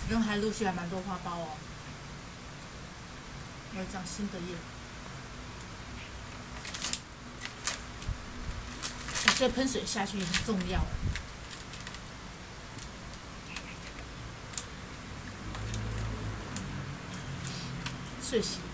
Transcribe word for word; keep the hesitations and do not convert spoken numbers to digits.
因为还陆续还蛮多花苞哦，有长新的叶。所以喷水下去很重要。睡醒。